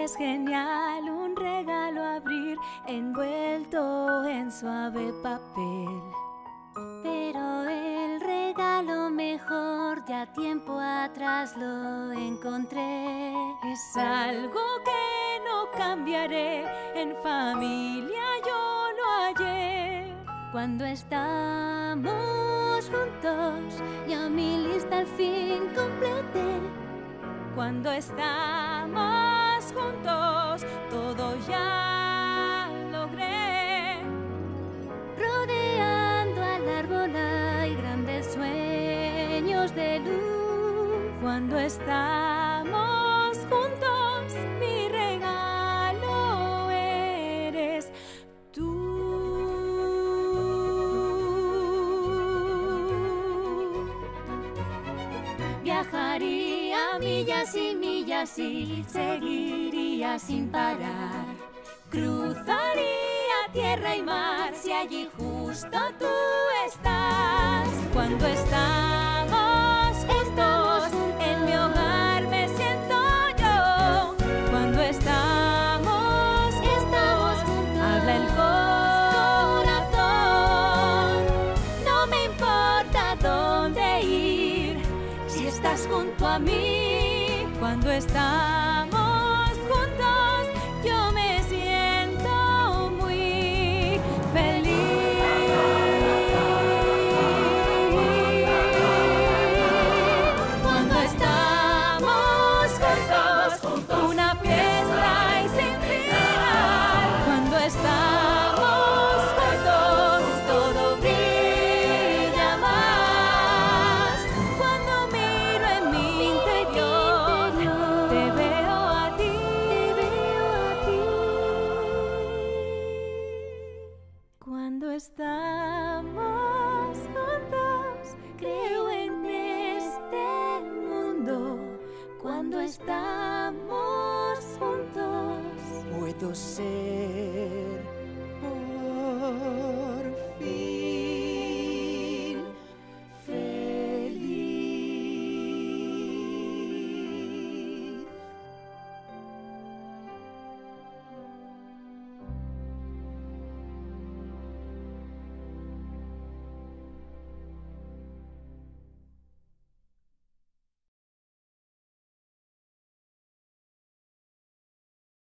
es genial, un regalo abrir envuelto en suave papel. Pero el regalo mejor ya tiempo atrás lo encontré. Es algo que no cambiaré, en familia yo lo hallé. Cuando estamos juntos, ya mi lista al fin completé. Cuando estamos juntos, todo ya logré. Rodeando al árbol hay grandes sueños de luz. Cuando estamos juntos, mi regalo eres tú. Viajaría millas y millas y seguiría sin parar. Cruzaría tierra y mar si allí justo tú estás. Cuando estamos juntos, en mi hogar me siento yo. Cuando estamos juntos, habla el corazón. No me importa dónde ir, si estás junto a mí. Cuando estamos juntos, yo me siento muy feliz. Cuando estamos juntos, una fiesta y sin final. Cuando estamos juntos, todo brilla más. Cuando miro en mi interior, te veo a ti, Cuando estamos juntos, creo en este mundo. Cuando estamos juntos, Puedo ser